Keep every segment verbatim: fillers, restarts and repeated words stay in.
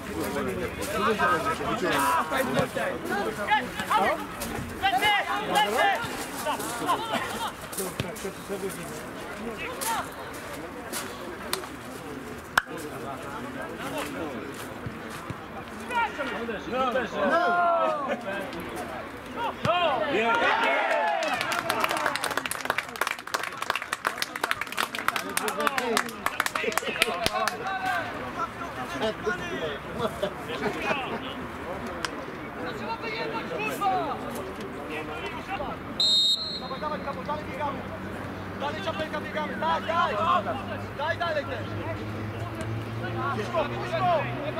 Dawaj, dawaj, dalej biegamy! Dalej czapelka biegamy! Tak, daj! Daj dalej też! Puszko, puszko!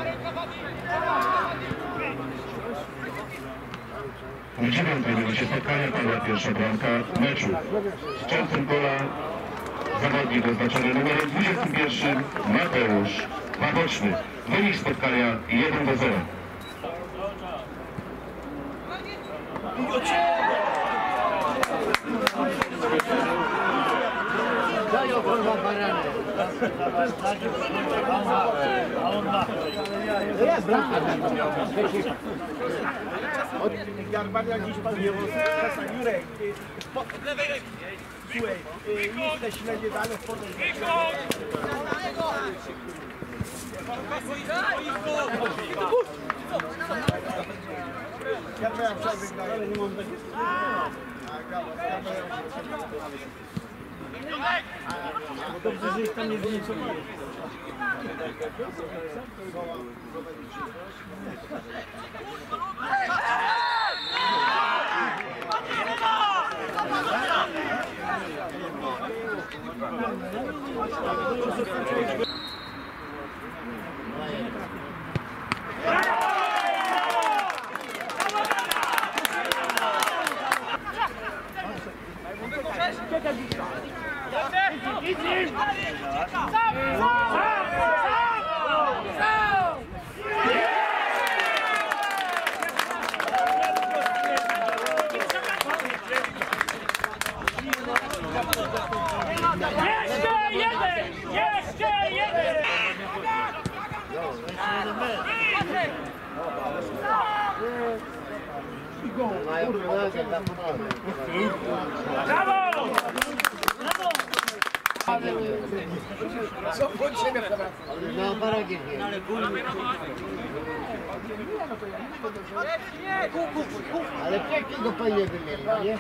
W dziewiątej minucie spotkania padła pierwsza bramka meczu. Strzelcem gola zawodnik oznaczony numerem dwudziestym pierwszym Mateusz Waboczny. Wynik spotkania jeden do zera. Dają kurwa barany. A on ma. Jest bramka. Jak pan jakiś pan Jurek, słuchaj, nic te śledzie dane w potem. Ja miałem przerwy, ale nie mam takiego. Dobrze, że ich tam nie zniszczyli. Jeszcze jeden! Jeszcze jeden! Mają kolegę za podanie. Brawo! Co pod siebie teraz? Ale na baragi nie. Ale pięknie go fajnie wymieli, nie?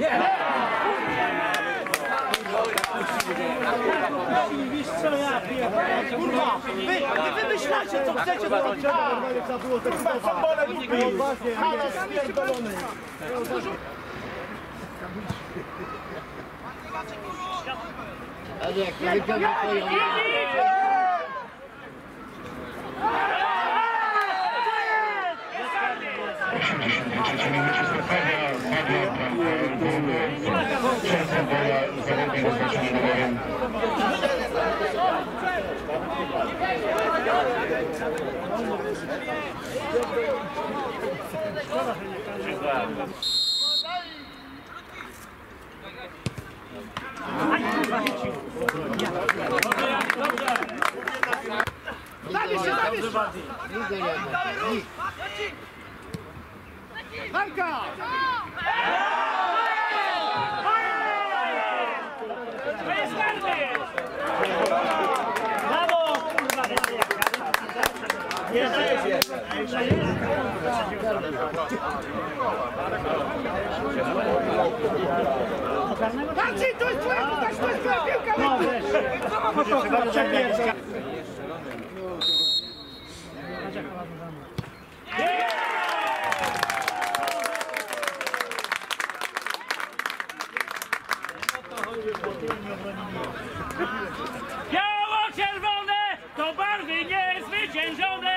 Kurwa, wy, wy wymyślacie co chcecie zrobić. Kurwa, co pole lubi. Ale spierdolony. Ale jak nie wyciągnie twoją... W osiemdziesiątej trzeciej minucie spotkania padła bramka Golby. Strzelcem gola zawodnik oznaczony numerem Zabierz się, zabierz się! Widzę jednak. Marka! To jest karny! Brawo! Kurwa, jeszcze jest, jeszcze jest. Marcin, to jest twoja, to jest twoja piłka! No weź! Trzeba przebiec! Biało-czerwone to barwy niezwyciężone!